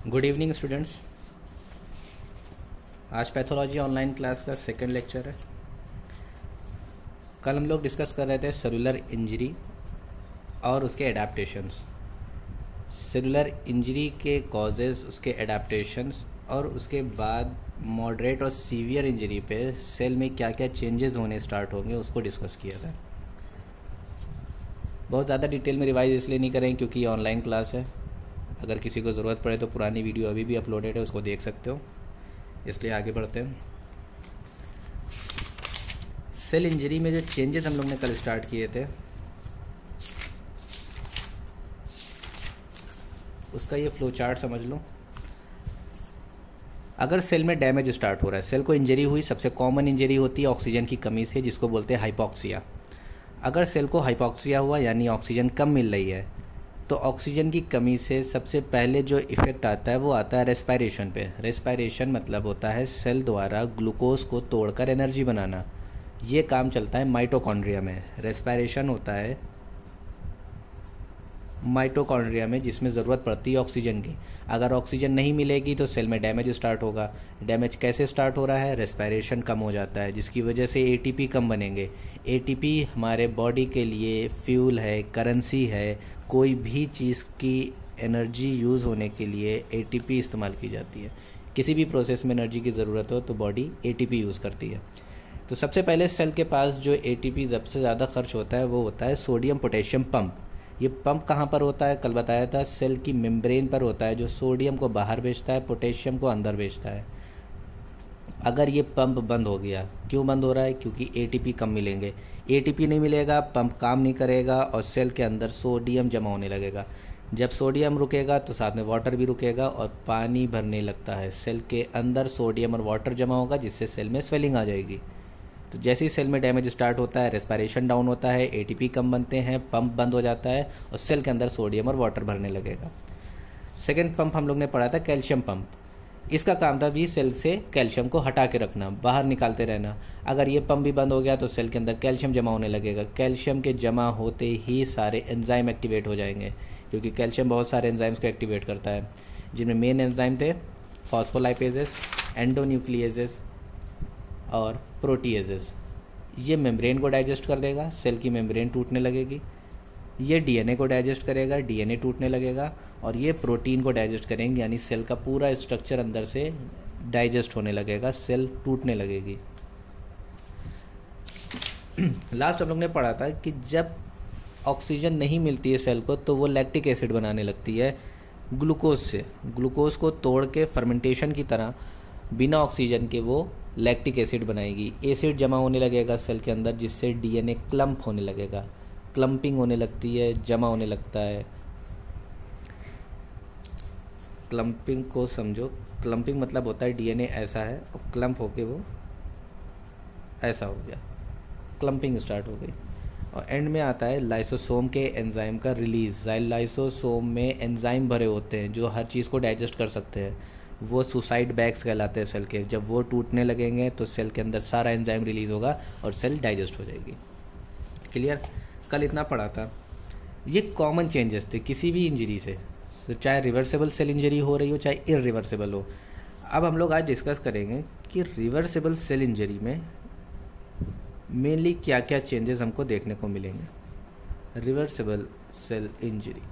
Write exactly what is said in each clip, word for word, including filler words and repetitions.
Good evening students. आज pathology online class का second lecture है। कल हम लोग डिस्कस कर रहे थे सेलुलर इंजरी और उसके एडाप्टेशंस, सेलुलर इंजरी के कॉजेज़, उसके एडाप्टेशंस और उसके बाद मॉडरेट और सीवियर इंजरी पे सेल में क्या क्या चेंजेस होने स्टार्ट होंगे उसको डिस्कस किया था। बहुत ज़्यादा डिटेल में रिवाइज इसलिए नहीं करें क्योंकि ये ऑनलाइन क्लास है। अगर किसी को ज़रूरत पड़े तो पुरानी वीडियो अभी भी अपलोडेड है, उसको देख सकते हो। इसलिए आगे बढ़ते हैं। सेल इंजरी में जो चेंजेस हम लोग ने कल स्टार्ट किए थे उसका ये फ्लो चार्ट समझ लो। अगर सेल में डैमेज स्टार्ट हो रहा है, सेल को इंजरी हुई, सबसे कॉमन इंजरी होती है ऑक्सीजन की कमी से, जिसको बोलते हैं हाइपोक्सिया। अगर सेल को हाइपोक्सिया हुआ यानी ऑक्सीजन कम मिल रही है, तो ऑक्सीजन की कमी से सबसे पहले जो इफ़ेक्ट आता है वो आता है रेस्पायरेशन पे। रेस्पायरेशन मतलब होता है सेल द्वारा ग्लूकोज को तोड़कर एनर्जी बनाना। ये काम चलता है माइटोकॉन्ड्रिया में। रेस्पायरेशन होता है माइटोकॉन्ड्रिया में, जिसमें ज़रूरत पड़ती है ऑक्सीजन की। अगर ऑक्सीजन नहीं मिलेगी तो सेल में डैमेज स्टार्ट होगा। डैमेज कैसे स्टार्ट हो रहा है? रेस्पायरेशन कम हो जाता है, जिसकी वजह से एटीपी कम बनेंगे। एटीपी हमारे बॉडी के लिए फ्यूल है, करेंसी है। कोई भी चीज़ की एनर्जी यूज़ होने के लिए एटीपी इस्तेमाल की जाती है। किसी भी प्रोसेस में एनर्जी की ज़रूरत हो तो बॉडी एटीपी यूज़ करती है। तो सबसे पहले सेल के पास जो एटीपी सबसे ज़्यादा खर्च होता है वो होता है सोडियम पोटेशियम पंप। ये पंप कहाँ पर होता है? कल बताया था, सेल की मेम्ब्रेन पर होता है, जो सोडियम को बाहर भेजता है, पोटेशियम को अंदर भेजता है। अगर ये पंप बंद हो गया, क्यों बंद हो रहा है? क्योंकि एटीपी कम मिलेंगे। एटीपी नहीं मिलेगा, पंप काम नहीं करेगा और सेल के अंदर सोडियम जमा होने लगेगा। जब सोडियम रुकेगा तो साथ में वाटर भी रुकेगा और पानी भरने लगता है। सेल के अंदर सोडियम और वाटर जमा होगा, जिससे सेल में स्वेलिंग आ जाएगी। तो जैसे ही सेल में डैमेज स्टार्ट होता है, रेस्पायरेशन डाउन होता है, एटीपी कम बनते हैं, पंप बंद हो जाता है और सेल के अंदर सोडियम और वाटर भरने लगेगा। सेकंड पंप हम लोग ने पढ़ा था कैल्शियम पंप। इसका काम था भी सेल से कैल्शियम को हटा के रखना, बाहर निकालते रहना। अगर ये पंप भी बंद हो गया तो सेल के अंदर कैल्शियम जमा होने लगेगा। कैल्शियम के जमा होते ही सारे एंजाइम एक्टिवेट हो जाएंगे, क्योंकि कैल्शियम बहुत सारे एंजाइम्स को एक्टिवेट करता है, जिनमें मेन एंजाइम थे फॉस्फोलाइपेजेस, एंडोन्यूक्लिएजेस और प्रोटीएजेस। ये मेम्ब्रेन को डाइजेस्ट कर देगा, सेल की मेम्ब्रेन टूटने लगेगी। ये डीएनए को डाइजेस्ट करेगा, डीएनए टूटने लगेगा। और ये प्रोटीन को डाइजेस्ट करेंगे, यानी सेल का पूरा स्ट्रक्चर अंदर से डाइजेस्ट होने लगेगा, सेल टूटने लगेगी। लास्ट हम लोग ने पढ़ा था कि जब ऑक्सीजन नहीं मिलती है सेल को तो वो लैक्टिक एसिड बनाने लगती है ग्लूकोज से। ग्लूकोज को तोड़ के फर्मेंटेशन की तरह बिना ऑक्सीजन के वो लैक्टिक एसिड बनाएगी। एसिड जमा होने लगेगा सेल के अंदर, जिससे डीएनए क्लम्प होने लगेगा। क्लम्पिंग होने लगती है, जमा होने लगता है। क्लम्पिंग को समझो। क्लम्पिंग मतलब होता है डीएनए ऐसा है और क्लम्प होके वो ऐसा हो गया, क्लम्पिंग स्टार्ट हो गई। और एंड में आता है लाइसोसोम के एंजाइम का रिलीज। लाइसोसोम में एंजाइम भरे होते हैं जो हर चीज़ को डाइजेस्ट कर सकते हैं। वो सुसाइड बैग्स कहलाते हैं सेल के। जब वो टूटने लगेंगे तो सेल के अंदर सारा एंजाइम रिलीज़ होगा और सेल डाइजेस्ट हो जाएगी। क्लियर? कल इतना पढ़ा था। ये कॉमन चेंजेस थे किसी भी इंजरी से, तो चाहे रिवर्सिबल सेल इंजरी हो रही हो चाहे इरिवर्सिबल हो। अब हम लोग आज डिस्कस करेंगे कि रिवर्सिबल सेल इंजरी में मेनली क्या क्या चेंजेस हमको देखने को मिलेंगे। Reversible cell injury,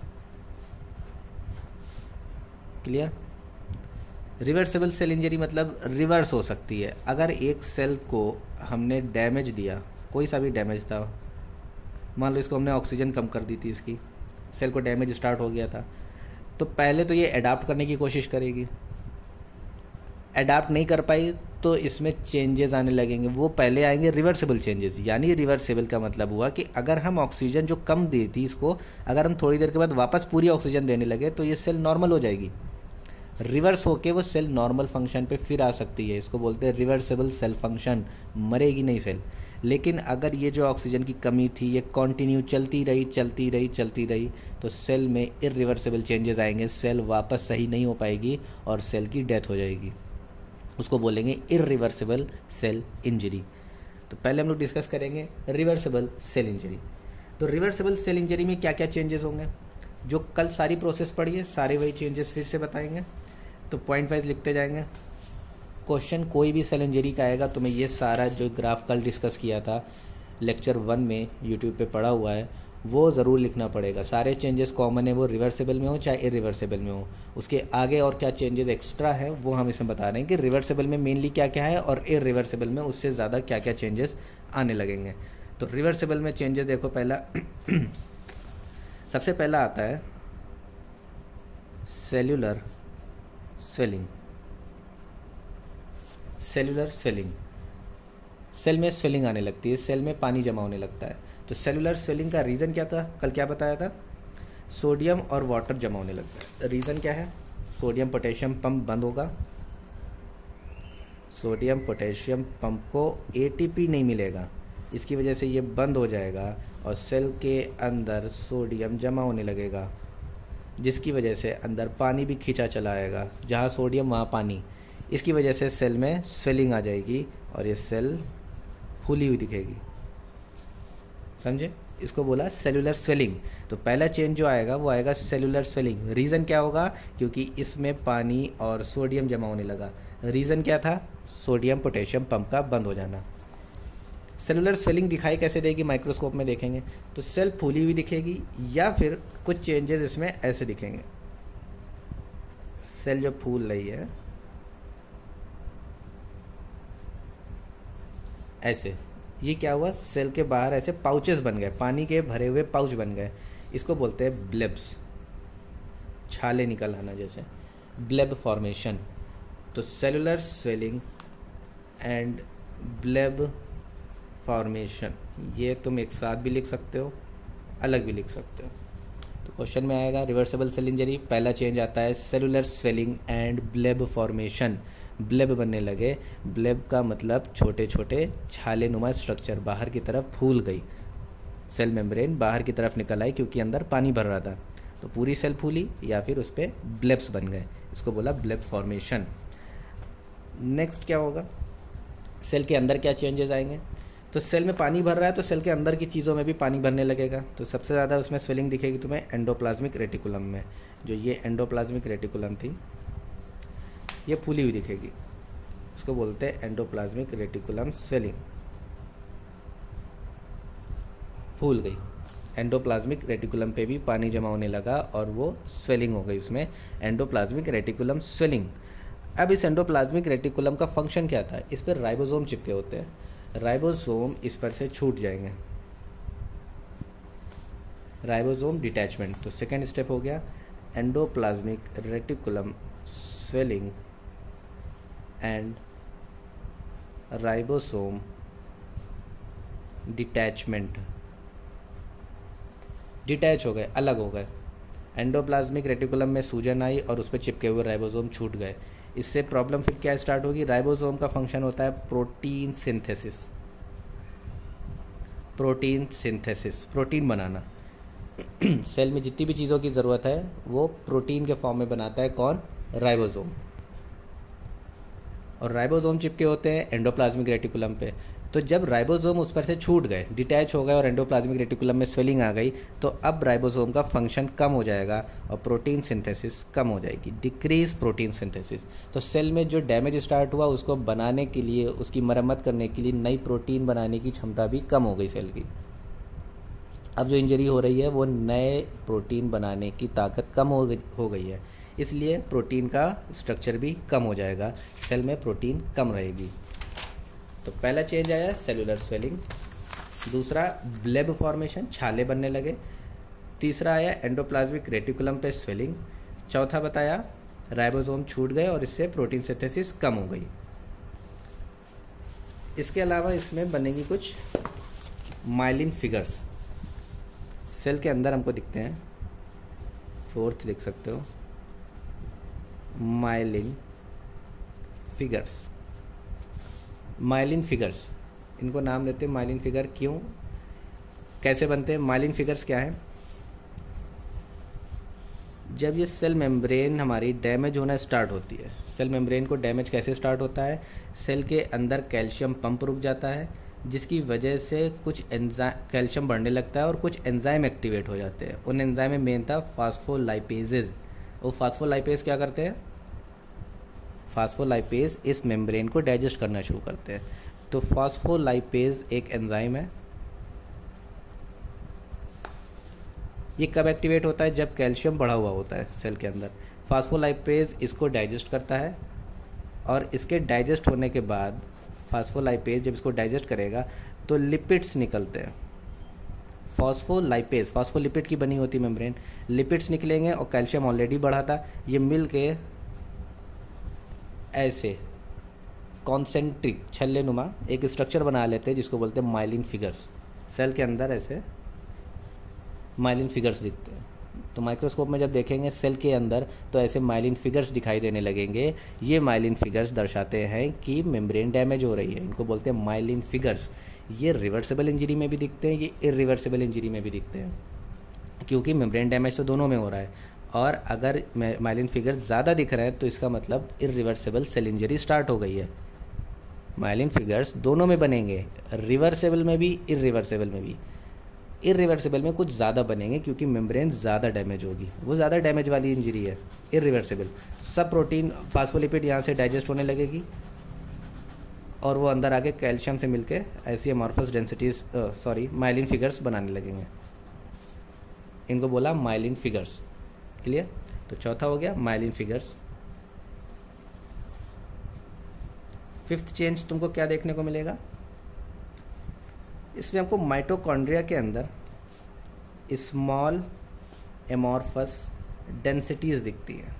clear? Reversible cell injury मतलब रिवर्स हो सकती है। अगर एक सेल को हमने डैमेज दिया, कोई सा भी डैमेज था, मान लो इसको हमने ऑक्सीजन कम कर दी थी, इसकी सेल को डैमेज स्टार्ट हो गया था, तो पहले तो ये अडाप्ट करने की कोशिश करेगी। अडाप्ट नहीं कर पाई तो इसमें चेंजेस आने लगेंगे। वो पहले आएंगे रिवर्सिबल चेंजेस। यानी रिवर्सिबल का मतलब हुआ कि अगर हम ऑक्सीजन जो कम दी थी इसको, अगर हम थोड़ी देर के बाद वापस पूरी ऑक्सीजन देने लगे तो ये सेल नॉर्मल हो जाएगी। रिवर्स होके वो सेल नॉर्मल फंक्शन पे फिर आ सकती है। इसको बोलते हैं रिवर्सिबल सेल फंक्शन। मरेगी नहीं सेल। लेकिन अगर ये जो ऑक्सीजन की कमी थी ये कंटिन्यू चलती रही चलती रही चलती रही तो सेल में इरिवर्सिबल चेंजेस आएंगे। सेल वापस सही नहीं हो पाएगी और सेल की डेथ हो जाएगी। उसको बोलेंगे इरिवर्सिबल सेल इंजरी। तो पहले हम लोग डिस्कस करेंगे रिवर्सिबल सेल इंजरी। तो रिवर्सिबल सेल इंजरी में क्या क्या चेंजेस होंगे? जो कल सारी प्रोसेस पढ़ी है सारे वही चेंजेस फिर से बताएंगे, तो पॉइंट वाइज लिखते जाएंगे। क्वेश्चन कोई भी सेल इंजरी का आएगा तो मैं ये सारा जो ग्राफ कल डिस्कस किया था लेक्चर वन में यूट्यूब पे पढ़ा हुआ है वो ज़रूर लिखना पड़ेगा। सारे चेंजेस कॉमन है, वो रिवर्सिबल में हो चाहे इरिवर्सिबल में हो। उसके आगे और क्या चेंजेस एक्स्ट्रा है वो हम इसमें बता रहे हैं कि रिवर्सिबल में मेनली क्या क्या है और इरिवर्सिबल में उससे ज़्यादा क्या क्या चेंजेस आने लगेंगे। तो रिवर्सिबल में चेंजेस देखो, पहला सबसे पहला आता है cellular swelling. Cellular swelling, cell में स्वेलिंग आने लगती है, सेल में पानी जमा होने लगता है। तो सेलुलर स्वेलिंग का रीज़न क्या था, कल क्या बताया था, सोडियम और वाटर जमा होने लगता है। रीज़न क्या है, सोडियम पोटेशियम पंप बंद होगा, सोडियम पोटेशियम पंप को एटीपी नहीं मिलेगा, इसकी वजह से ये बंद हो जाएगा और सेल के अंदर सोडियम जमा होने लगेगा, जिसकी वजह से अंदर पानी भी खींचा चला आएगा, जहाँ सोडियम वहाँ पानी। इसकी वजह से सेल में स्वेलिंग आ जाएगी और ये सेल फूली हुई दिखेगी। समझे, इसको बोला सेलुलर स्वेलिंग। तो पहला चेंज जो आएगा वो आएगा सेलुलर स्वेलिंग। रीज़न क्या होगा, क्योंकि इसमें पानी और सोडियम जमा होने लगा। रीज़न क्या था, सोडियम पोटेशियम पंप का बंद हो जाना। सेलुलर स्वेलिंग दिखाई कैसे देगी, माइक्रोस्कोप में देखेंगे तो सेल फूली हुई दिखेगी या फिर कुछ चेंजेस इसमें ऐसे दिखेंगे। सेल जो फूल रही है ऐसे, ये क्या हुआ, सेल के बाहर ऐसे पाउचेस बन गए, पानी के भरे हुए पाउच बन गए। इसको बोलते हैं ब्लेब्स, छाले निकल आना जैसे, ब्लेब फॉर्मेशन। तो cellular swelling and bleb formation, ये तुम एक साथ भी लिख सकते हो, अलग भी लिख सकते हो। तो क्वेश्चन में आएगा रिवर्सिबल सेल इंजरी, पहला चेंज आता है cellular swelling and bleb formation. Bleb बनने लगे, ब्लेब का मतलब छोटे छोटे छाले नुमा स्ट्रक्चर, बाहर की तरफ फूल गई, सेल मेम्ब्रेन बाहर की तरफ निकल आई क्योंकि अंदर पानी भर रहा था, तो पूरी सेल फूली या फिर उस पर ब्लेब्स बन गए, इसको बोला ब्लेब फॉर्मेशन। नेक्स्ट क्या होगा, सेल के अंदर क्या चेंजेस आएंगे, तो सेल में पानी भर रहा है तो सेल के अंदर की चीज़ों में भी पानी भरने लगेगा। तो सबसे ज़्यादा उसमें स्वेलिंग दिखेगी तुम्हें एंडोप्लाज्मिक रेटिकुलम में, जो ये एंडोप्लाज्मिक रेटिकुलम थी ये फूली हुई दिखेगी, इसको बोलते हैं एंडोप्लाज्मिक रेटिकुलम स्वेलिंग, फूल गई। एंडोप्लाज्मिक रेटिकुलम पे भी पानी जमा होने लगा और वो स्वेलिंग हो गई, उसमें एंडोप्लाज्मिक रेटिकुलम स्वेलिंग। अब इस एंडोप्लाज्मिक रेटिकुलम का फंक्शन क्या था, इस पर राइबोसोम चिपके होते हैं, राइबोसोम इस पर से छूट जाएंगे, राइबोसोम डिटैचमेंट। तो सेकेंड स्टेप हो गया endoplasmic reticulum swelling and ribosome detachment, detach हो गए, अलग हो गए। एंडोप्लाज्मिक रेटिकुलम में सूजन आई और उस पर चिपके हुए राइबोसोम छूट गए। इससे प्रॉब्लम फिर क्या स्टार्ट होगी, राइबोसोम का फंक्शन होता है protein synthesis, protein synthesis, protein बनाना। सेल में जितनी भी चीज़ों की ज़रूरत है वो प्रोटीन के फॉर्म में बनाता है कौन, राइबोसोम। और राइबोसोम चिपके होते हैं एंडोप्लाज्मिक रेटिकुलम पे। तो जब राइबोसोम उस पर से छूट गए, डिटैच हो गए और एंडोप्लाज्मिक रेटिकुलम में स्वेलिंग आ गई, तो अब राइबोसोम का फंक्शन कम हो जाएगा और प्रोटीन सिंथेसिस कम हो जाएगी, डिक्रीज प्रोटीन सिंथेसिस। तो सेल में जो डैमेज स्टार्ट हुआ उसको बनाने के लिए, उसकी मरम्मत करने के लिए नई प्रोटीन बनाने की क्षमता भी कम हो गई सेल की। अब जो इंजरी हो रही है वो नए प्रोटीन बनाने की ताकत कम हो गई हो गई है, इसलिए प्रोटीन का स्ट्रक्चर भी कम हो जाएगा, सेल में प्रोटीन कम रहेगी। तो पहला चेंज आया सेलुलर स्वेलिंग, दूसरा ब्लेब फॉर्मेशन, छाले बनने लगे, तीसरा आया एंडोप्लाज्मिक रेटिकुलम पे स्वेलिंग, चौथा बताया राइबोसोम छूट गए और इससे प्रोटीन सिंथेसिस कम हो गई। इसके अलावा इसमें बनेंगी कुछ माइलिन फिगर्स, सेल के अंदर हमको दिखते हैं, फोर्थ लिख सकते हो, माइलिन फिगर्स। माइलिन फिगर्स, इनको नाम देते हैं माइलिन फिगर, क्यों, कैसे बनते हैं माइलिन फिगर्स, क्या है, जब ये सेल मेम्ब्रेन हमारी डैमेज होना स्टार्ट होती है। सेल मेम्ब्रेन को डैमेज कैसे स्टार्ट होता है, सेल के अंदर कैल्शियम पंप रुक जाता है, जिसकी वजह से कुछ एंजाइम कैल्शियम बढ़ने लगता है और कुछ एंजाइम एक्टिवेट हो जाते हैं। उन एंजाइम में मेन था फास्फोलाइपेजेज। वो फास्फोलाइपेज क्या करते हैं? फास्फोलाइपेज इस मेम्ब्रेन को डाइजेस्ट करना शुरू करते हैं। तो फास्फोलाइपेज एक एंजाइम है। ये कब एक्टिवेट होता है? जब कैल्शियम बढ़ा हुआ होता है सेल के अंदर। फास्फोलाइपेज इसको डाइजेस्ट करता है और इसके डाइजेस्ट होने के बाद फास्फोलाइपेज जब इसको डाइजेस्ट करेगा तो लिपिड्स निकलते हैं। फॉस्फोलाइपेज फॉस्फोलिपिड की बनी होती मेम्ब्रेन, लिपिड्स निकलेंगे और कैल्शियम ऑलरेडी बढ़ा था, ये मिल के ऐसे कॉन्सेंट्रिक छल्ले नुमा एक स्ट्रक्चर बना लेते हैं जिसको बोलते हैं माइलिन फिगर्स। सेल के अंदर ऐसे माइलिन फिगर्स दिखते हैं। तो माइक्रोस्कोप में जब देखेंगे सेल के अंदर तो ऐसे माइलिन फिगर्स दिखाई देने लगेंगे। ये माइलिन फिगर्स दर्शाते हैं कि मेम्ब्रेन डैमेज हो रही है, इनको बोलते हैं माइलिन फिगर्स। ये रिवर्सिबल इंजरी में भी दिखते हैं, ये इरिवर्सिबल इंजरी में भी दिखते हैं, क्योंकि मेम्ब्रेन डैमेज तो दोनों में हो रहा है। और अगर माइलिन फिगर्स ज़्यादा दिख रहे हैं तो इसका मतलब इरिवर्सिबल सेल इंजरी स्टार्ट हो गई है। माइलिन फिगर्स दोनों में बनेंगे, रिवर्सिबल में भी इरिवर्सिबल में भी। इरिवर्सिबल में कुछ ज़्यादा बनेंगे क्योंकि मेम्ब्रेन ज़्यादा डैमेज होगी, वो ज़्यादा डैमेज वाली इंजरी है इरिवर्सिबल। तो सब प्रोटीन फास्फोलिपिड यहाँ से डाइजेस्ट होने लगेगी और वो अंदर आके कैल्शियम से मिलके ऐसी amorphous densities sorry myelin figures बनाने लगेंगे। इनको बोला माइलिन फिगर्स। क्लियर? तो चौथा हो गया माइलिन फिगर्स। फिफ्थ चेंज तुमको क्या देखने को मिलेगा? इसमें हमको माइटोकॉन्ड्रिया के अंदर स्मॉल एमॉर्फस डेंसिटीज दिखती हैं।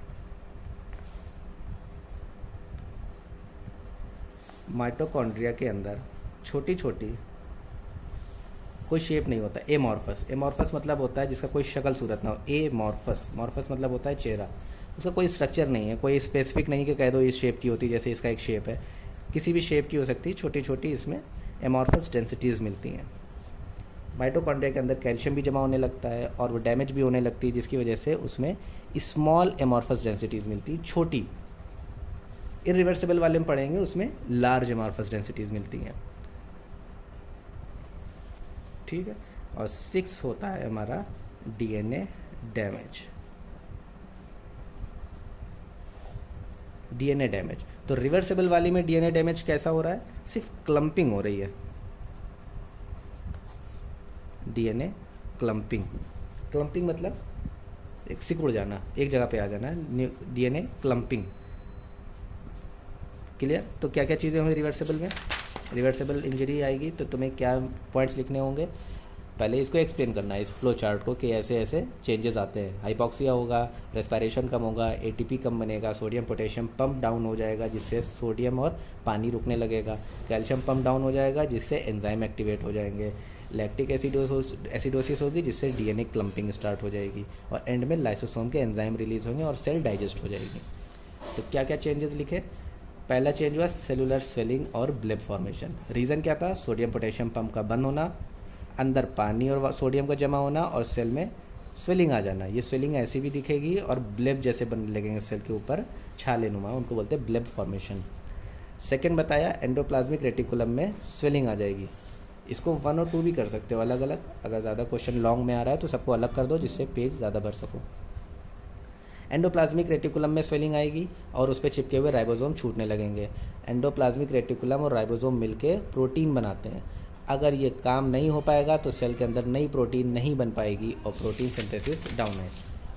माइटोकॉन्ड्रिया के अंदर छोटी छोटी, कोई शेप नहीं होता, एमॉर्फस। एमॉर्फस मतलब होता है जिसका कोई शक्ल सूरत ना हो। एमॉर्फस मॉर्फस मतलब होता है चेहरा, उसका कोई स्ट्रक्चर नहीं है, कोई स्पेसिफिक नहीं कि कह दो इस शेप की होती, जैसे इसका एक शेप है, किसी भी शेप की हो सकती है। छोटी छोटी इसमें एमॉर्फस डेंसिटीज़ मिलती हैं। माइटोकॉन्ड्रिया के अंदर कैल्शियम भी जमा होने लगता है और वो डैमेज भी होने लगती है, जिसकी वजह से उसमें स्मॉल एमॉर्फस डेंसिटीज़ मिलती, छोटी। इरिवर्सिबल वाले में पढ़ेंगे, उसमें लार्ज एमॉर्फस डेंसिटीज़ मिलती हैं। ठीक है। और सिक्स होता है हमारा डीएनए डैमेज। डीएनए डैमेज तो रिवर्सिबल वाली में डीएनए डैमेज कैसा हो रहा है? सिर्फ क्लम्पिंग हो रही है। डीएनए क्लम्पिंग क्लम्पिंग मतलब एक सिकुड़ जाना, एक जगह पे आ जाना, डीएनए क्लम्पिंग। क्लियर? तो क्या क्या चीज़ें हुई रिवर्सिबल में? रिवर्सिबल इंजरी आएगी तो तुम्हें क्या पॉइंट्स लिखने होंगे? पहले इसको एक्सप्लेन करना है, इस फ्लो चार्ट को, कि ऐसे ऐसे चेंजेस आते हैं। हाइपॉक्सिया होगा, रेस्पिरेशन कम होगा, एटीपी कम बनेगा, सोडियम पोटेशियम पंप डाउन हो जाएगा जिससे सोडियम और पानी रुकने लगेगा, कैल्शियम पंप डाउन हो जाएगा जिससे एंजाइम एक्टिवेट हो जाएंगे, लैक्टिक एसिडोस एसिडोसिस होगी जिससे डीएनए क्लम्पिंग स्टार्ट हो जाएगी, और एंड में लाइसोसोम के एंजाइम रिलीज होंगे और सेल डाइजेस्ट हो जाएगी। तो क्या क्या चेंजेस लिखे? पहला चेंज हुआ सेलुलर स्वेलिंग और ब्लेब फॉर्मेशन। रीज़न क्या था? सोडियम पोटेशियम पंप का बंद होना, अंदर पानी और सोडियम का जमा होना और सेल में स्वेलिंग आ जाना। ये स्वेलिंग ऐसी भी दिखेगी और ब्लेब जैसे बनने लगेंगे सेल के ऊपर, छाले नुमा, उनको बोलते हैं ब्लेब फॉर्मेशन। सेकंड बताया एंडोप्लाज्मिक रेटिकुलम में स्वेलिंग आ जाएगी। इसको वन और टू भी कर सकते हो अलग अलग, अगर ज़्यादा क्वेश्चन लॉन्ग में आ रहा है तो सबको अलग कर दो जिससे पेज ज़्यादा भर सको। एंडोप्लाज्मिक रेटिकुलम में स्वेलिंग आएगी और उस पर चिपके हुए राइबोसोम छूटने लगेंगे। एंडोप्लाज्मिक रेटिकुलम और राइबोसोम मिलके प्रोटीन बनाते हैं। अगर ये काम नहीं हो पाएगा तो सेल के अंदर नई प्रोटीन नहीं बन पाएगी और प्रोटीन सिंथेसिस डाउन है।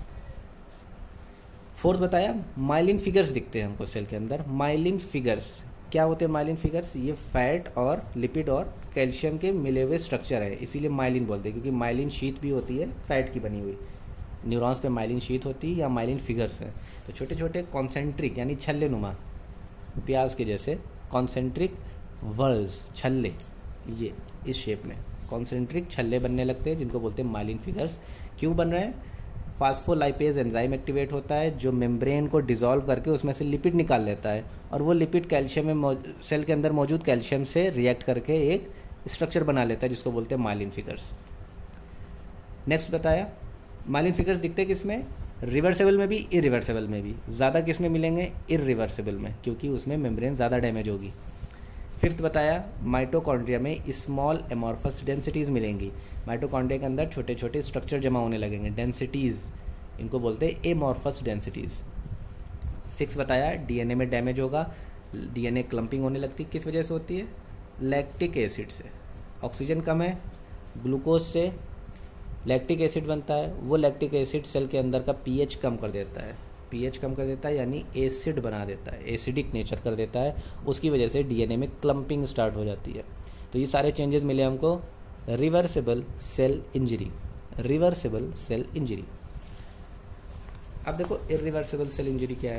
फोर्थ बताया माइलिन फिगर्स दिखते हैं हमको सेल के अंदर। माइलिन फिगर्स क्या होते हैं? माइलिन फिगर्स ये फैट और लिपिड और कैल्शियम के मिले हुए स्ट्रक्चर है, इसीलिए माइलिन बोलते हैं, क्योंकि माइलिन शीट भी होती है फैट की बनी हुई। न्यूरॉन्स पे माइलिन शीट होती है या माइलिन फिगर्स हैं। तो छोटे छोटे कॉन्सेंट्रिक यानी छल्ले नुमा, प्याज के जैसे कॉन्सेंट्रिक वर्ल्स, छल्ले, ये इस शेप में कॉन्सेंट्रिक छल्ले बनने लगते हैं जिनको बोलते हैं माइलिन फिगर्स। क्यों बन रहे हैं? फास्फोलाइपेज एंजाइम एक्टिवेट होता है जो मेम्ब्रेन को डिसॉल्व करके उसमें से लिपिड निकाल लेता है, और वो लिपिड कैल्शियम में सेल के अंदर मौजूद कैल्शियम से रिएक्ट करके एक स्ट्रक्चर बना लेता है जिसको बोलते हैं माइलिन फिगर्स। नेक्स्ट बताया माइलिन फिगर्स दिखते हैं किस में? रिवर्सिबल में भी, इरिवर्सिबल में भी। ज़्यादा किस में मिलेंगे? इरिवर्सिबल में, क्योंकि उसमें मेम्ब्रेन ज़्यादा डैमेज होगी। फिफ्थ बताया माइटोकॉन्ड्रिया में स्मॉल एमॉर्फस डेंसिटीज़ मिलेंगी। माइटोकॉन्ड्रिया के अंदर छोटे छोटे स्ट्रक्चर जमा होने लगेंगे, डेंसिटीज़, इनको बोलते हैं एमॉर्फस डेंसिटीज़। सिक्स बताया डीएनए में डैमेज होगा, डीएनए क्लम्पिंग होने लगती है, किस वजह से होती है? लैक्टिक एसिड से। ऑक्सीजन कम है, ग्लूकोज से लैक्टिक एसिड बनता है, वो लैक्टिक एसिड सेल के अंदर का पीएच कम कर देता है, पीएच कम कर देता है यानी एसिड बना देता है, एसिडिक नेचर कर देता है, उसकी वजह से डीएनए में क्लम्पिंग स्टार्ट हो जाती है। तो ये सारे चेंजेस मिले हमको reversible cell injury, reversible cell injury. अब देखो इरिवर्सिबल सेल इंजरी क्या है?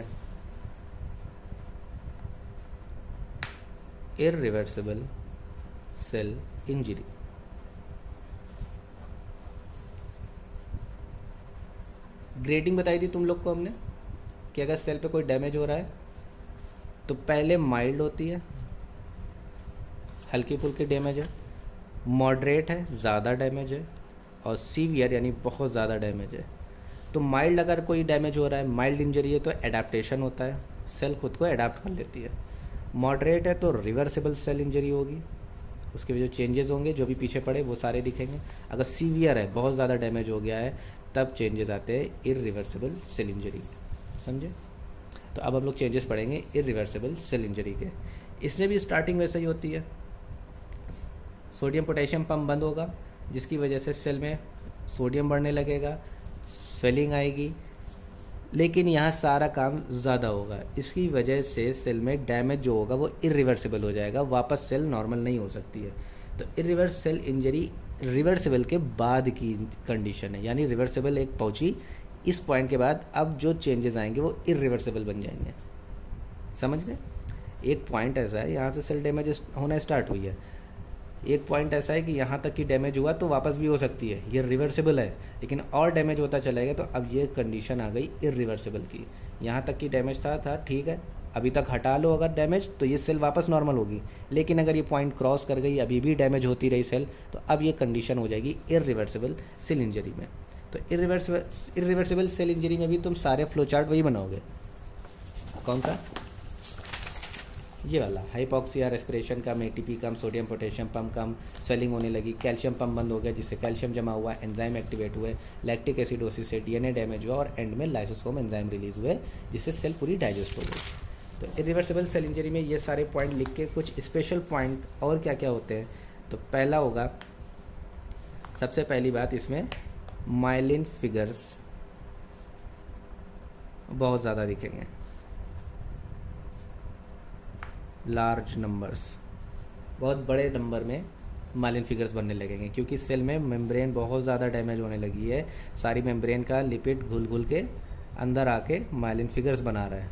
इरिवर्सिबल सेल इंजरी ग्रेडिंग बताई थी तुम लोग को हमने कि अगर सेल पे कोई डैमेज हो रहा है तो पहले माइल्ड होती है, हल्की फुल्की डैमेज है, मॉडरेट है, ज़्यादा डैमेज है, और सीवियर यानी बहुत ज़्यादा डैमेज है। तो माइल्ड अगर कोई डैमेज हो रहा है, माइल्ड इंजरी है, तो एडाप्टेशन होता है, सेल खुद को अडाप्ट कर लेती है। मॉडरेट है तो रिवर्सिबल सेल इंजरी होगी, उसके जो चेंजेस होंगे जो भी पीछे पड़े वो सारे दिखेंगे। अगर सीवियर है, बहुत ज़्यादा डैमेज हो गया है, तब चेंजेस आते हैं इरिवर्सिबल सेल इंजरी के, समझे? तो अब हम लोग चेंजेस पढ़ेंगे इरिवर्सिबल सेल इंजरी के। इसमें भी स्टार्टिंग वैसे ही होती है, सोडियम पोटेशियम पंप बंद होगा, जिसकी वजह से सेल में सोडियम बढ़ने लगेगा, स्वेलिंग आएगी, लेकिन यहाँ सारा काम ज़्यादा होगा, इसकी वजह से सेल में डैमेज जो होगा वो इरिवर्सिबल हो जाएगा, वापस सेल नॉर्मल नहीं हो सकती है। तो इरिवर्स सेल इंजरी रिवर्सिबल के बाद की कंडीशन है, यानी रिवर्सिबल एक पहुँची, इस पॉइंट के बाद अब जो चेंजेस आएंगे वो इरिवर्सिबल बन जाएंगे, समझ गए? एक पॉइंट ऐसा है यहाँ से सेल डैमेज होना स्टार्ट हुई है, एक पॉइंट ऐसा है कि यहाँ तक की डैमेज हुआ तो वापस भी हो सकती है, ये रिवर्सिबल है, लेकिन और डैमेज होता चलेगा, तो अब ये कंडीशन आ गई इरिवर्सिबल की। यहाँ तक की डैमेज था था ठीक है, अभी तक हटा लो अगर डैमेज, तो ये सेल वापस नॉर्मल होगी, लेकिन अगर ये पॉइंट क्रॉस कर गई, अभी भी डैमेज होती रही सेल, तो अब ये कंडीशन हो जाएगी इरिवर्सिबल सेल इंजरी में। तो इरिवर्सिबल इरिवर्सिबल सेल इंजरी में भी तुम सारे फ्लो चार्ट वही बनाओगे, कौन सा? ये वाला, हाइपॉक्सिया, रेस्पिरेशन कम, एटीपी कम, सोडियम पोटेशियम पंप कम, स्वेलिंग होने लगी, कैल्शियम पंप बंद हो गया जिससे कैल्शियम जमा हुआ, एंजाइम एक्टिवेट हुए, लैक्टिक एसिडोसिस से डीएनए डैमेज हुआ, और एंड में लाइसोसोम एंजाइम रिलीज हुए जिससे सेल पूरी डाइजेस्ट हो गई। तो इरिवर्सिबल सेल इंजरी में ये सारे पॉइंट लिख के कुछ स्पेशल पॉइंट और क्या क्या होते हैं, तो पहला होगा, सबसे पहली बात इसमें माइलिन फिगर्स बहुत ज़्यादा दिखेंगे, लार्ज नंबर्स, बहुत बड़े नंबर में माइलिन फिगर्स बनने लगेंगे, क्योंकि सेल में मेम्ब्रेन बहुत ज़्यादा डैमेज होने लगी है, सारी मेम्ब्रेन का लिपिड घुल घुल के अंदर आके माइलिन फिगर्स बना रहा है,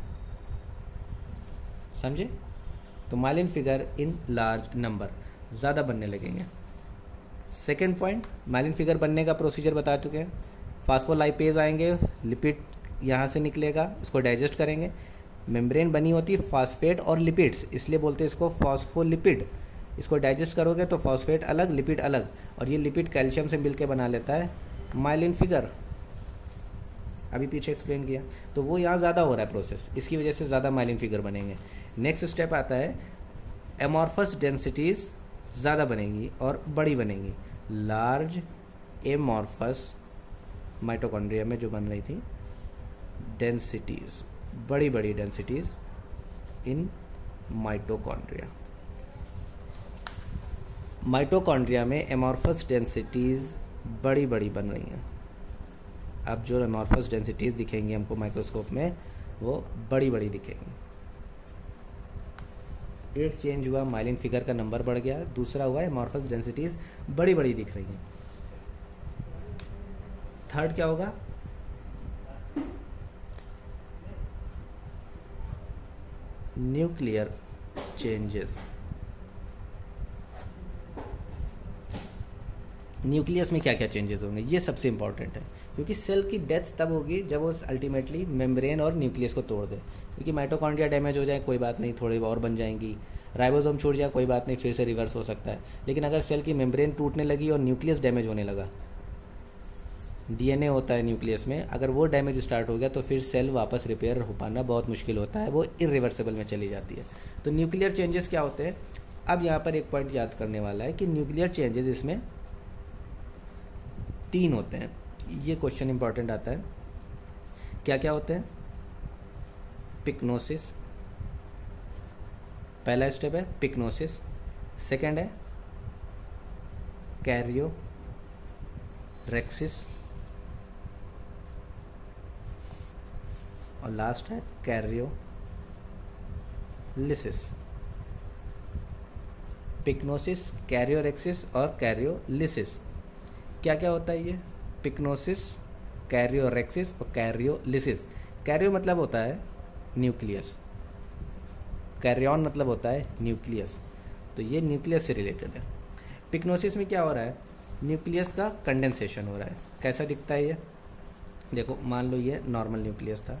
समझे? तो myelin figure in large number ज़्यादा बनने लगेंगे। सेकेंड पॉइंट, माइलिन फिगर बनने का प्रोसीजर बता चुके हैं, फास्फोलाइपेज आएंगे, लिपिड यहाँ से निकलेगा, इसको डाइजेस्ट करेंगे, मेम्ब्रेन बनी होती है फॉस्फेट और लिपिड्स, इसलिए बोलते हैं इसको फॉस्फोलिपिड, इसको डाइजेस्ट करोगे तो फॉस्फेट अलग, लिपिड अलग, और ये लिपिड कैल्शियम से मिलकर बना लेता है माइलिन फिगर, अभी पीछे एक्सप्लेन किया। तो वो यहाँ ज़्यादा हो रहा है प्रोसेस, इसकी वजह से ज़्यादा माइलिन फिगर बनेंगे। नेक्स्ट स्टेप आता है एमॉर्फस डेंसिटीज़ ज़्यादा बनेगी और बड़ी बनेगी, लार्ज एमॉर्फस माइटोकॉन्ड्रिया में जो बन रही थी डेंसिटीज़, बड़ी बड़ी डेंसिटीज़ इन माइटोकॉन्ड्रिया। माइटोकॉन्ड्रिया में एमॉर्फस डेंसिटीज़ बड़ी बड़ी बन रही हैं। अब जो एमॉर्फस डेंसिटीज़ दिखेंगी हमको माइक्रोस्कोप में वो बड़ी बड़ी दिखेंगी। एक चेंज हुआ, माइलिन फिगर का नंबर बढ़ गया, दूसरा हुआ एमॉर्फस डेंसिटीज़ बड़ी बड़ी दिख रही हैं। थर्ड क्या होगा? Nuclear changes. न्यूक्लियस में क्या क्या चेंजेस होंगे, ये सबसे इंपॉर्टेंट है, क्योंकि सेल की डेथ तब होगी जब वो अल्टीमेटली मेम्ब्रेन और न्यूक्लियस को तोड़ दे। क्योंकि माइटोकॉन्ड्रिया डैमेज हो जाए कोई बात नहीं, थोड़ी और बन जाएंगी, राइबोसोम छूट जाए कोई बात नहीं, फिर से रिवर्स हो सकता है। लेकिन अगर सेल की मेम्ब्रेन टूटने लगी और न्यूक्लियस डैमेज होने लगा, डीएनए होता है न्यूक्लियस में, अगर वो डैमेज स्टार्ट हो गया तो फिर सेल वापस रिपेयर हो पाना बहुत मुश्किल होता है, वो इरिवर्सिबल में चली जाती है। तो न्यूक्लियर चेंजेस क्या होते हैं? अब यहाँ पर एक पॉइंट याद करने वाला है कि न्यूक्लियर चेंजेस इसमें तीन होते हैं। ये क्वेश्चन इंपॉर्टेंट आता है। क्या क्या होते हैं? पिक्नोसिस, पहला स्टेप है पिक्नोसिस, सेकंड है कैरियोरेक्सिस और लास्ट है कैरियोलिसिस। पिक्नोसिस, कैरियोरेक्सिस और कैरियोलिसिस। क्या क्या होता है ये? पिक्नोसिस, कैरियोरेक्सिस और कैरियोलिसिस। कैरियो मतलब होता है न्यूक्लियस, कैरियन मतलब होता है न्यूक्लियस, तो ये न्यूक्लियस से रिलेटेड है। पिक्नोसिस में क्या हो रहा है? न्यूक्लियस का कंडेंसेशन हो रहा है। कैसा दिखता है ये? देखो, मान लो ये नॉर्मल न्यूक्लियस था,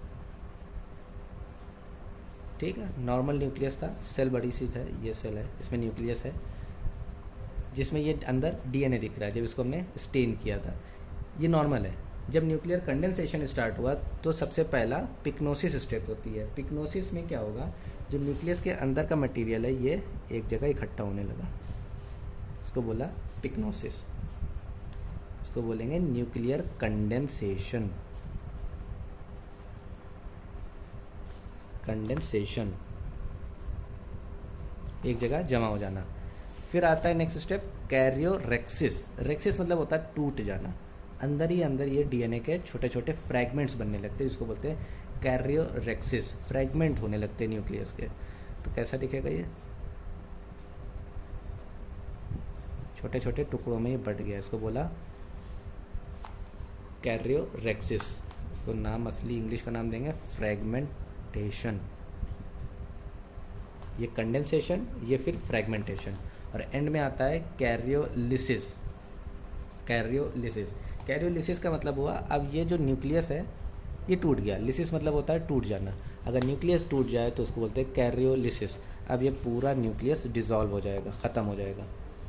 ठीक है, नॉर्मल न्यूक्लियस था, सेल बड़ी सी है, ये सेल है, इसमें न्यूक्लियस है जिसमें ये अंदर डीएनए दिख रहा है। जब इसको हमने स्टेन किया था, ये नॉर्मल है। जब न्यूक्लियर कंडेंसेशन स्टार्ट हुआ तो सबसे पहला पिक्नोसिस स्टेप होती है। पिक्नोसिस में क्या होगा? जो न्यूक्लियस के अंदर का मटेरियल है ये एक जगह इकट्ठा होने लगा, इसको बोला पिक्नोसिस। इसको बोलेंगे न्यूक्लियर कंडेंसेशन। कंडेंसेशन, एक जगह जमा हो जाना। फिर आता है नेक्स्ट स्टेप कैरियोरेक्सिस। रेक्सिस मतलब होता है टूट जाना, अंदर ही अंदर ये डीएनए के छोटे छोटे फ्रैगमेंट्स बनने लगते हैं, जिसको बोलते हैं कैरियोरेक्सिस। फ्रैगमेंट होने लगते हैं न्यूक्लियस के। तो कैसा दिखेगा ये? छोटे छोटे टुकड़ों में ये बट गया, इसको बोला कैरियोरेक्सिस। इसको नाम असली इंग्लिश का नाम देंगे फ्रैगमेंटेशन। ये कंडेंसेशन, ये फिर फ्रैगमेंटेशन, और एंड में आता है कैरियोलिसिस। कैरियोलिसिस कैरियोलिसिस का मतलब हुआ अब ये जो न्यूक्लियस है ये टूट गया। लिसिस मतलब होता है टूट जाना। अगर न्यूक्लियस टूट जाए तो उसको बोलते हैं कैरियोलिसिस। अब ये पूरा न्यूक्लियस डिसॉल्व हो जाएगा, ख़त्म हो जाएगा।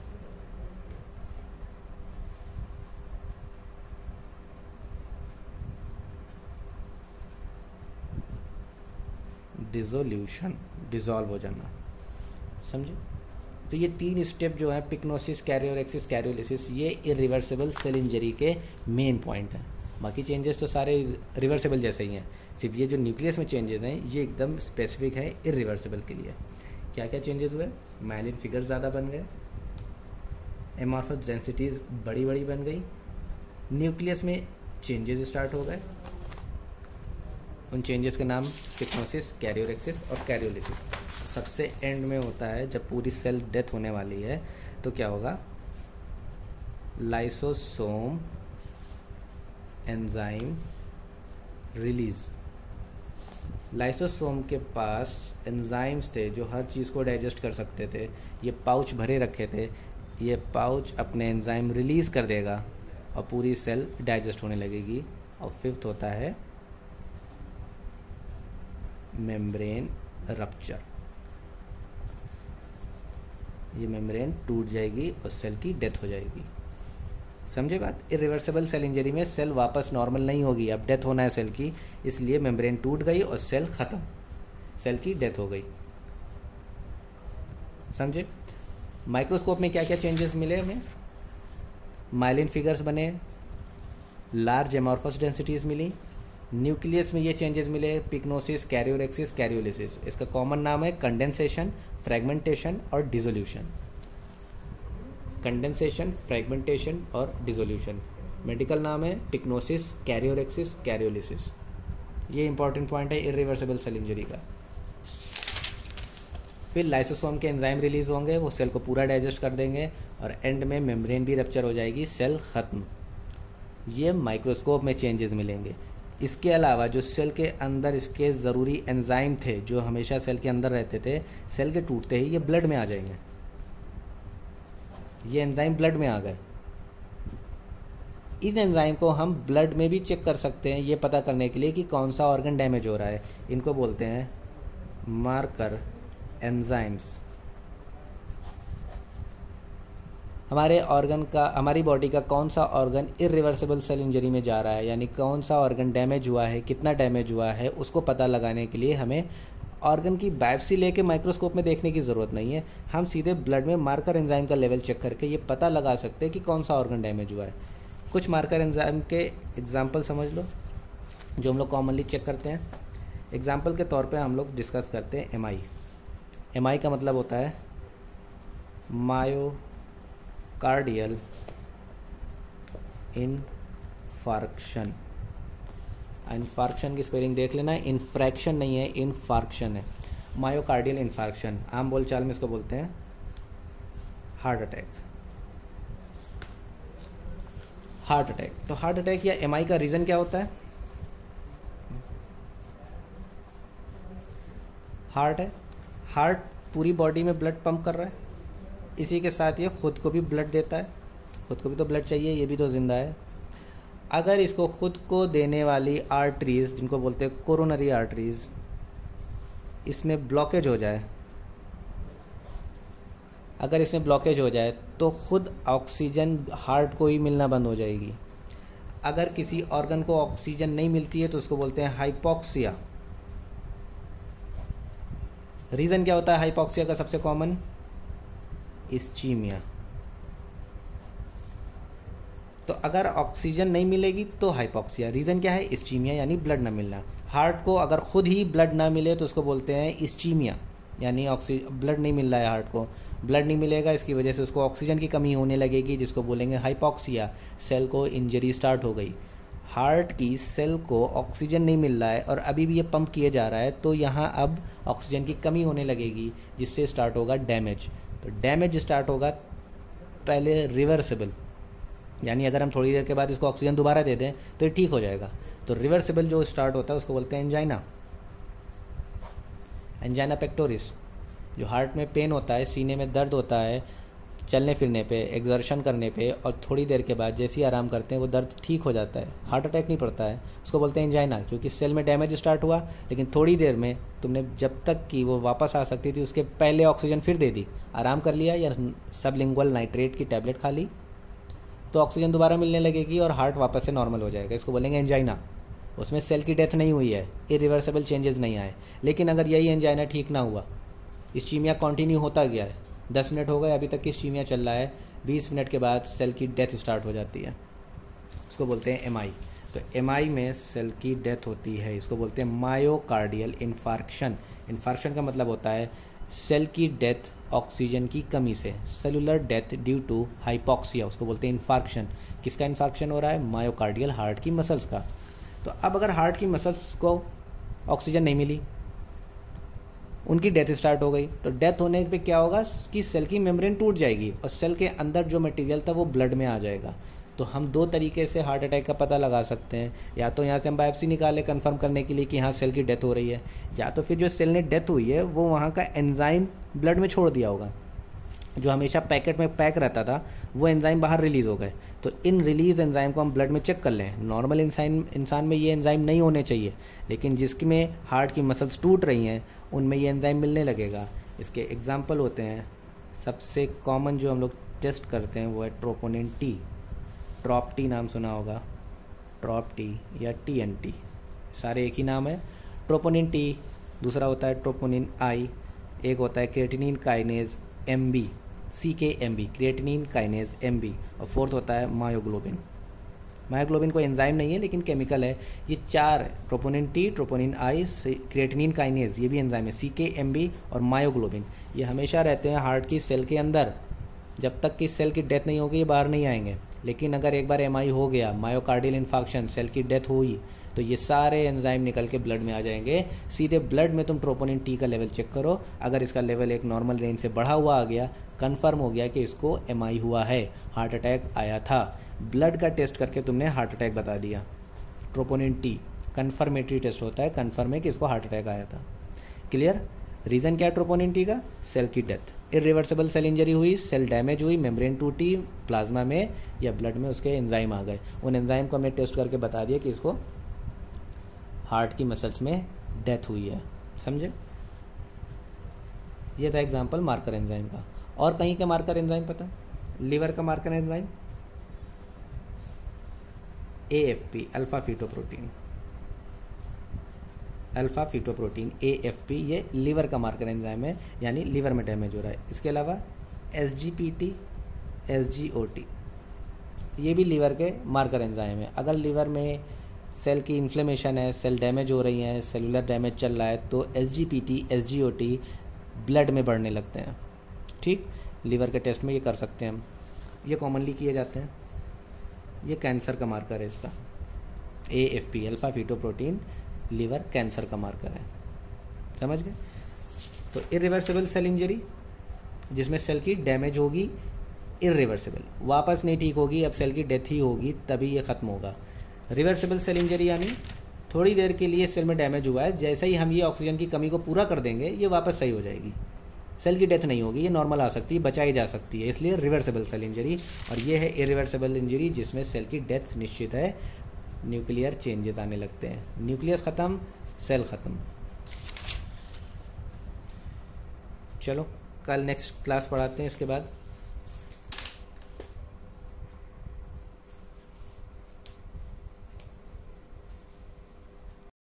डिसोल्यूशन, डिसॉल्व हो जाना, समझे? तो ये तीन स्टेप जो है पिक्नोसिस, कैरियोरेक्सिस, कैरियोलिसिस, ये इरिवर्सिबल सेल इंजरी के मेन पॉइंट हैं। बाकी चेंजेस तो सारे रिवर्सिबल जैसे ही हैं, सिर्फ ये जो न्यूक्लियस में चेंजेस हैं ये एकदम स्पेसिफिक है इरिवर्सिबल के लिए। क्या क्या चेंजेस हुए? माइलिन फिगर ज़्यादा बन गए, एमॉर्फस डेंसिटीज़ बड़ी बड़ी बन गई, न्यूक्लियस में चेंजेस स्टार्ट हो गए। उन चेंजेस के नाम पिक्नोसिस, कैरियोरेक्सिस और कैरियोलिसिस। सबसे एंड में होता है जब पूरी सेल डेथ होने वाली है तो क्या होगा? Lysosome enzyme release. लाइसोसोम के पास एंजाइम्स थे जो हर चीज़ को डाइजेस्ट कर सकते थे, ये पाउच भरे रखे थे, ये पाउच अपने एंजाइम रिलीज़ कर देगा और पूरी सेल डाइजेस्ट होने लगेगी। और फिफ्थ होता है मेम्ब्रेन रप्चर। ये मेम्ब्रेन टूट जाएगी और सेल की डेथ हो जाएगी। समझे बात? इरिवर्सिबल सेल इंजरी में सेल वापस नॉर्मल नहीं होगी, अब डेथ होना है सेल की, इसलिए मेम्ब्रेन टूट गई और सेल ख़त्म, सेल की डेथ हो गई। समझे? माइक्रोस्कोप में क्या क्या चेंजेस मिले हमें? माइलिन फिगर्स बने, लार्ज एमॉर्फस डेंसिटीज़ मिली, न्यूक्लियस में ये चेंजेस मिले, पिक्नोसिस, कैरियोरेक्सिस, कैरियोलिसिस। इसका कॉमन नाम है कंडेंसेशन, फ्रैगमेंटेशन और डिसोल्यूशन। कंडेंसेशन, फ्रैगमेंटेशन और डिसोल्यूशन। मेडिकल नाम है पिक्नोसिस, कैरियोरेक्सिस, कैरियोलिसिस। ये इंपॉर्टेंट पॉइंट है इरिवर्सिबल सेल इंजरी का। फिर लाइसोसोम के एंजाइम रिलीज होंगे, वो सेल को पूरा डाइजेस्ट कर देंगे और एंड में मेम्ब्रेन भी रप्चर हो जाएगी, सेल ख़त्म। ये माइक्रोस्कोप में चेंजेस मिलेंगे। इसके अलावा जो सेल के अंदर इसके ज़रूरी एंजाइम थे जो हमेशा सेल के अंदर रहते थे, सेल के टूटते ही ये ब्लड में आ जाएंगे। ये एंजाइम ब्लड में आ गए। इन एंजाइम को हम ब्लड में भी चेक कर सकते हैं ये पता करने के लिए कि कौन सा ऑर्गन डैमेज हो रहा है। इनको बोलते हैं मार्कर एंजाइम्स। हमारे ऑर्गन का, हमारी बॉडी का कौन सा ऑर्गन इरिवर्सिबल सेल इंजरी में जा रहा है, यानी कौन सा ऑर्गन डैमेज हुआ है, कितना डैमेज हुआ है, उसको पता लगाने के लिए हमें ऑर्गन की बायोप्सी लेके माइक्रोस्कोप में देखने की ज़रूरत नहीं है, हम सीधे ब्लड में मार्कर एंजाइम का लेवल चेक करके ये पता लगा सकते हैं कि कौन सा ऑर्गन डैमेज हुआ है। कुछ मार्कर एंजाइम के एग्जाम्पल समझ लो जो हम लोग कॉमनली चेक करते हैं। एग्जाम्पल के तौर पे हम लोग डिस्कस करते हैं एम आई। एम आई का मतलब होता है मायोकार्डियल इनफार्क्शन। इन्फार्क्शन की स्पेलिंग देख लेना, इन्फ्रैक्शन नहीं है, इन्फार्क्शन है। मायोकार्डियल इन्फार्क्शन, आम बोलचाल में इसको बोलते हैं हार्ट अटैक। हार्ट अटैक तो हार्ट अटैक या एम आई का रीज़न क्या होता है? हार्ट है, हार्ट पूरी बॉडी में ब्लड पंप कर रहा है, इसी के साथ ये खुद को भी ब्लड देता है, खुद को भी तो ब्लड चाहिए, ये भी तो जिंदा है। अगर इसको खुद को देने वाली आर्टरीज, जिनको बोलते हैं कोरोनरी आर्टरीज, इसमें ब्लॉकेज हो जाए, अगर इसमें ब्लॉकेज हो जाए तो खुद ऑक्सीजन हार्ट को ही मिलना बंद हो जाएगी। अगर किसी ऑर्गन को ऑक्सीजन नहीं मिलती है तो उसको बोलते हैं हाइपोक्सिया। रीज़न क्या होता है हाइपोक्सिया का? सबसे कॉमन इस्चीमिया। तो अगर ऑक्सीजन नहीं मिलेगी तो हाइपोक्सिया, रीज़न क्या है? इस्चीमिया, यानी ब्लड ना मिलना। हार्ट को अगर खुद ही ब्लड ना मिले तो उसको बोलते हैं इस्चीमिया, यानी ऑक्सीजन, ब्लड नहीं मिल रहा है हार्ट को, ब्लड नहीं मिलेगा, इसकी वजह से उसको ऑक्सीजन की कमी होने लगेगी, जिसको बोलेंगे हाइपोक्सिया। सेल को इंजरी स्टार्ट हो गई, हार्ट की सेल को ऑक्सीजन नहीं मिल रहा है और अभी भी ये पंप किए जा रहा है, तो यहाँ अब ऑक्सीजन की कमी होने लगेगी, जिससे स्टार्ट होगा डैमेज। तो डैमेज स्टार्ट होगा पहले रिवर्सिबल, यानी अगर हम थोड़ी देर के बाद इसको ऑक्सीजन दोबारा दे दें तो ये ठीक हो जाएगा। तो रिवर्सिबल जो स्टार्ट होता है उसको बोलते हैं एंजाइना। एंजाइना पेक्टोरिस, जो हार्ट में पेन होता है, सीने में दर्द होता है, चलने फिरने पे, एक्सर्शन करने पे, और थोड़ी देर के बाद जैसे ही आराम करते हैं वो दर्द ठीक हो जाता है, हार्ट अटैक नहीं पड़ता है, उसको बोलते हैं एंजाइना। क्योंकि सेल में डैमेज स्टार्ट हुआ, लेकिन थोड़ी देर में तुमने जब तक कि वो वापस आ सकती थी उसके पहले ऑक्सीजन फिर दे दी, आराम कर लिया या सबलिंगुअल नाइट्रेट की टैबलेट खा ली, तो ऑक्सीजन दोबारा मिलने लगेगी और हार्ट वापस से नॉर्मल हो जाएगा। इसको बोलेंगे एंजाइना। उसमें सेल की डेथ नहीं हुई है, इरिवर्सिबल चेंजेस नहीं आए। लेकिन अगर यही एंजाइना ठीक ना हुआ, इस्चीमिया कंटिन्यू होता गया है, दस मिनट हो गए अभी तक की इस्चीमिया चल रहा है, बीस मिनट के बाद सेल की डेथ स्टार्ट हो जाती है, उसको बोलते हैं एम आई। तो एम आई में सेल की डेथ होती है, इसको बोलते हैं मायोकार्डियल इन्फार्क्शन। इन्फार्क्शन का मतलब होता है सेल की डेथ ऑक्सीजन की कमी से, cellular death due to hypoxia, उसको बोलते हैं इन्फार्क्शन। किसका इन्फार्क्शन हो रहा है? मायोकार्डियल, हार्ट की मसल्स का। तो अब अगर हार्ट की मसल्स को ऑक्सीजन नहीं मिली, उनकी डेथ स्टार्ट हो गई, तो डेथ होने पे क्या होगा कि सेल की मेम्ब्रेन टूट जाएगी और सेल के अंदर जो मटेरियल था वो ब्लड में आ जाएगा। तो हम दो तरीके से हार्ट अटैक का पता लगा सकते हैं, या तो यहाँ से हम बायोप्सी निकालें कंफर्म करने के लिए कि हाँ सेल की डेथ हो रही है, या तो फिर जो सेल ने डेथ हुई है वो वहाँ का एंजाइम ब्लड में छोड़ दिया होगा, जो हमेशा पैकेट में पैक रहता था वो एंजाइम बाहर रिलीज़ हो गए। तो इन रिलीज़ एंजाइम को हम ब्लड में चेक कर लें। नॉर्मल इंसान इंसान में ये एंजाइम नहीं होने चाहिए, लेकिन जिसमें हार्ट की मसल्स टूट रही हैं उनमें ये एंजाइम मिलने लगेगा। इसके एग्जाम्पल होते हैं, सबसे कॉमन जो हम लोग टेस्ट करते हैं वो है ट्रोपोनिन टी। ट्रॉप टी नाम सुना होगा, ट्रॉप टी या टी एन टी, सारे एक ही नाम है। ट्रोपोनिन टी, दूसरा होता है ट्रोपोनिन आई, एक होता है creatinine kinase M B, C K M B, creatinine kinase M B, और फोर्थ होता है मायोग्लोबिन। मायोग्लोबिन कोई एंजाइम नहीं है लेकिन केमिकल है। ये चार, troponin T, troponin I, creatinine kinase, ये भी एंजाइम है, सी के एम बी और मायोग्लोबिन, ये हमेशा रहते हैं हार्ट की सेल के अंदर। जब तक कि सेल की डेथ नहीं होगी ये बाहर नहीं आएंगे। लेकिन अगर एक बार एम आई हो गया, मायोकार्डियल इन्फार्क्शन, सेल की डेथ हुई, तो ये सारे एंजाइम निकल के ब्लड में आ जाएंगे। सीधे ब्लड में तुम ट्रोपोनिन टी का लेवल चेक करो, अगर इसका लेवल एक नॉर्मल रेंज से बढ़ा हुआ आ गया, कंफर्म हो गया कि इसको एम आई हुआ है, हार्ट अटैक आया था। ब्लड का टेस्ट करके तुमने हार्ट अटैक बता दिया। ट्रोपोनिन टी कन्फर्मेटरी टेस्ट होता है, कन्फर्म है कि इसको हार्ट अटैक आया था। क्लियर? रीज़न क्या है ट्रोपोनिन टी का? सेल की डेथ, इरिवर्सिबल सेल इंजरी हुई, सेल डैमेज हुई, मेम्ब्रेन टूटी, प्लाज्मा में या ब्लड में उसके एंजाइम आ गए, उन एंजाइम को हमने टेस्ट करके बता दिया कि इसको हार्ट की मसल्स में डेथ हुई है। समझे? ये था एग्जांपल मार्कर एंजाइम का। और कहीं के मार्कर एंजाइम पता है? लीवर का marker enzyme A F P, alpha fetoprotein. Alpha fetoprotein A F P, ये लीवर का मार्कर एंजाइम है, यानी लीवर में डैमेज हो रहा है। इसके अलावा S G P T, S G O T, ये भी लीवर के मार्कर एंजाइम है। अगर लीवर में सेल की इन्फ्लेमेशन है, सेल डैमेज हो रही हैं, सेलुलर डैमेज चल रहा है, तो S G P T, S G O T blood में बढ़ने लगते हैं। ठीक, लीवर के टेस्ट में ये कर सकते हैं हम, ये कॉमनली किए जाते हैं। ये कैंसर का मार्कर है इसका, A F P, alpha fetoprotein, liver cancer का मार्कर है। समझ गए? तो इरिवर्सिबल सेल इंजरी, जिसमें सेल की डैमेज होगी, इरिवर्सिबल, वापस नहीं ठीक होगी, अब सेल की डेथ ही होगी, तभी ये ख़त्म होगा। रिवर्सिबल सेल इंजरी यानी थोड़ी देर के लिए सेल में डैमेज हुआ है, जैसे ही हम ये ऑक्सीजन की कमी को पूरा कर देंगे ये वापस सही हो जाएगी, सेल की डेथ नहीं होगी, ये नॉर्मल आ सकती है, बचाई जा सकती है, इसलिए रिवर्सिबल सेल इंजरी। और ये है इरिवर्सिबल इंजरी, जिसमें सेल की डेथ निश्चित है, न्यूक्लियर चेंजेस आने लगते हैं, न्यूक्लियस ख़त्म, सेल ख़त्म। चलो कल नेक्स्ट क्लास पढ़ाते हैं इसके बाद।